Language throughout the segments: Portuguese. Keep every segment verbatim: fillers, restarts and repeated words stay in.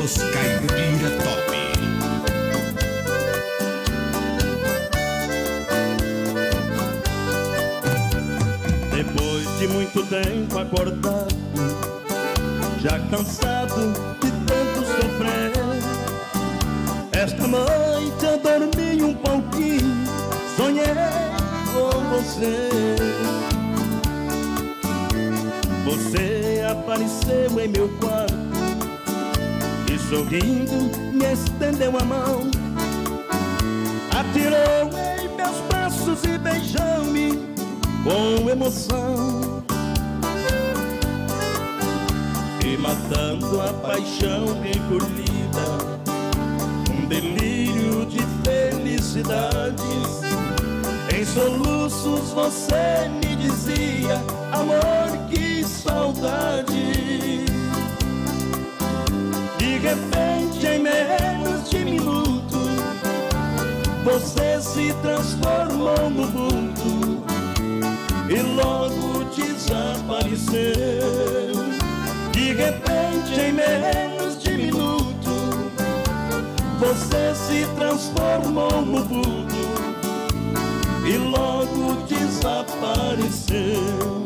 Os Caipira Top. Depois de muito tempo acordado, já cansado de tanto sofrer, esta noite eu dormi um pouquinho, sonhei com você. Você apareceu em meu quarto e sorrindo me estendeu a mão, atirou em meus braços e beijou-me com emoção, e matando a paixão recolhida, um delírio de felicidades. Em soluços você me dizia: amor, que saudade. De repente, em menos de minuto, você se transformou no vulto e logo desapareceu. De repente, em menos de minuto, você se transformou no vulto e logo desapareceu.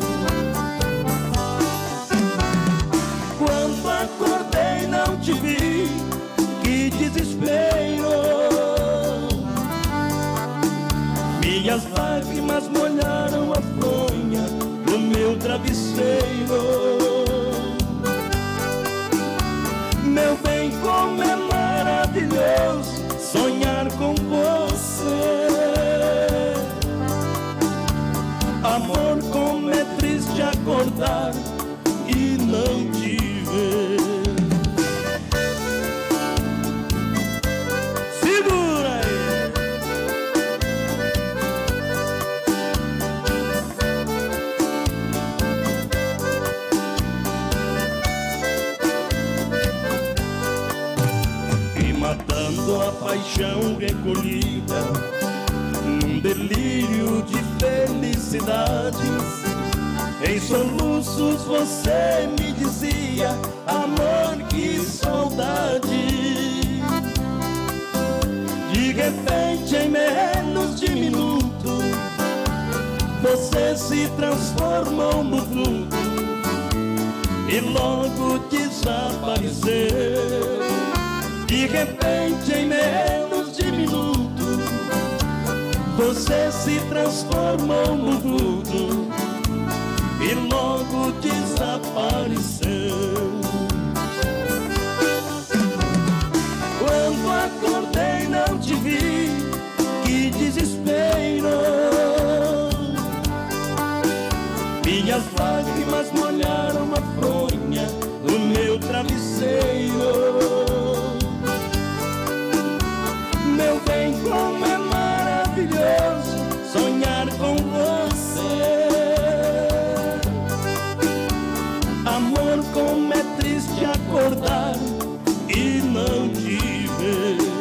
Quando acordei não te vi, que desespero. Minhas lágrimas molharam a fronha do meu travesseiro. Meu bem, como é maravilhoso sonhar com você. Amor, como é triste acordar e não te ver. Segura aí. E matando a paixão recolhida num delírio de felicidades, em soluços você me dizia: amor, que saudade. De repente, em menos de minuto, você se transformou no vulto e logo desapareceu. De repente, em menos de minuto, você se transformou no vulto e logo desapareceu. Quando acordei não te vi, que desespero. Minhas lágrimas molharam a fronha do meu travesseiro. Meu bem, como é maravilhoso sonhar com você. Amor, como é triste acordar e não te ver.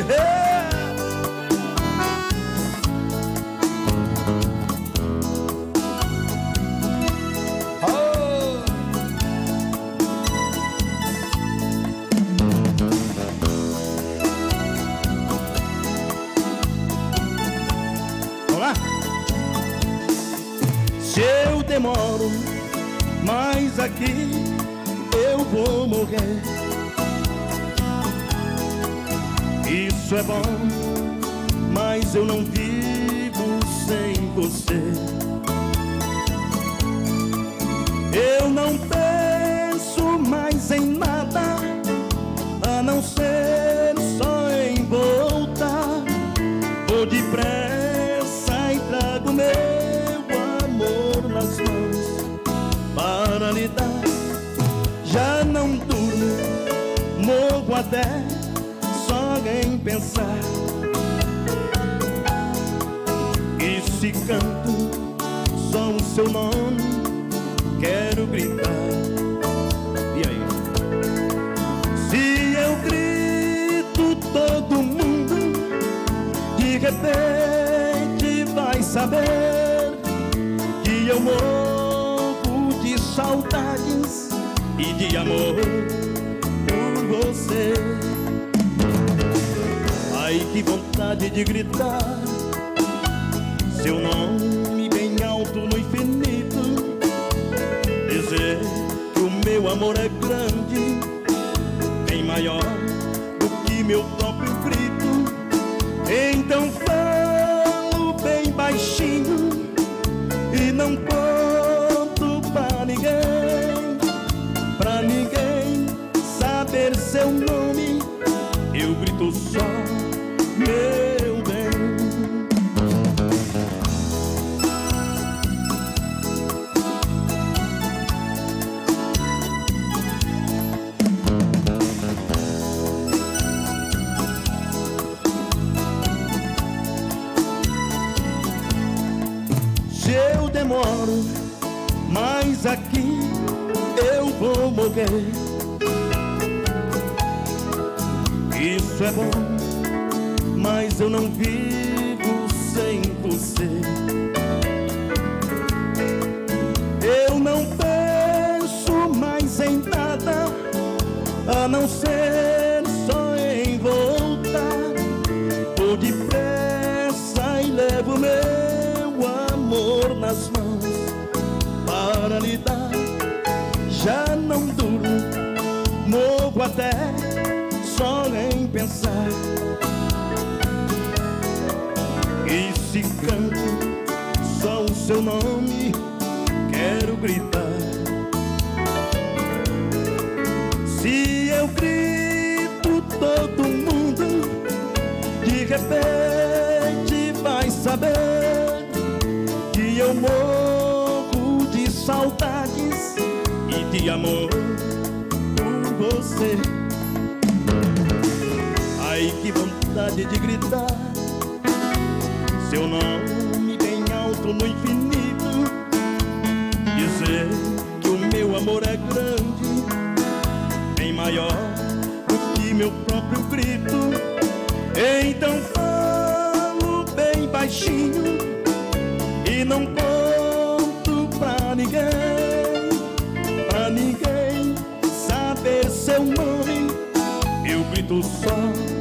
Olá. Se eu demoro, mas aqui eu vou morrer. Isso é bom, mas eu não vivo sem você. Eu não penso mais em nada, a não ser só em voltar. Vou depressa e trago meu amor nas mãos para lhe dar. Já não durmo, morro até só em pensar. E se canto só o seu nome, quero gritar. E aí? Se eu grito, todo mundo de repente vai saber que eu morro de saudades e de amor por você. Ai, que vontade de gritar seu nome bem alto no infinito, dizer que o meu amor é grande, bem maior do que meu próprio grito. Então falo bem baixinho e não conto pra ninguém, pra ninguém saber seu nome. Eu grito só, meu bem. Se eu demoro, mas aqui eu vou morrer. Isso é bom, mas eu não vivo sem você. Eu não penso mais em nada, a não ser só em voltar. Vou depressa e levo meu amor nas mãos para lhe dar. Já não durmo, morro até só em pensar. E se canto só o seu nome, quero gritar. Se eu grito, todo mundo de repente vai saber que eu morro de saudades e de amor por você. Ai, que vontade de gritar seu nome bem alto no infinito, dizer que o meu amor é grande, bem maior do que meu próprio grito. Então falo bem baixinho e não conto pra ninguém, pra ninguém saber seu nome. Eu grito só,